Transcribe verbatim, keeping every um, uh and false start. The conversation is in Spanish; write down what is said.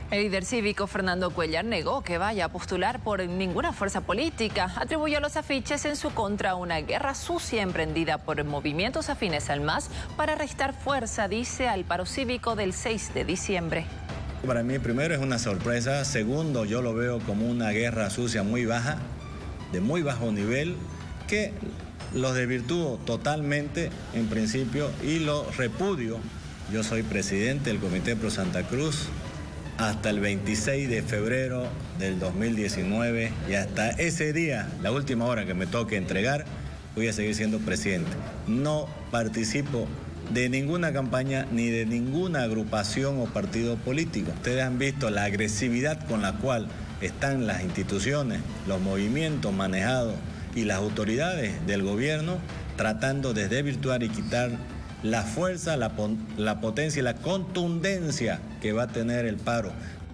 El líder cívico Fernando Cuéllar negó que vaya a postular por ninguna fuerza política. Atribuyó los afiches en su contra a una guerra sucia emprendida por movimientos afines al M A S para restar fuerza, dice, al paro cívico del seis de diciembre. Para mí, primero, es una sorpresa. Segundo, yo lo veo como una guerra sucia muy baja, de muy bajo nivel, que los desvirtúo totalmente en principio y lo repudio. Yo soy presidente del Comité Pro Santa Cruz hasta el veintiséis de febrero del dos mil diecinueve y hasta ese día, la última hora que me toque entregar, voy a seguir siendo presidente. No participo de ninguna campaña ni de ninguna agrupación o partido político. Ustedes han visto la agresividad con la cual están las instituciones, los movimientos manejados y las autoridades del gobierno tratando de desvirtuar y quitar la fuerza, la, la potencia y la contundencia que va a tener el paro.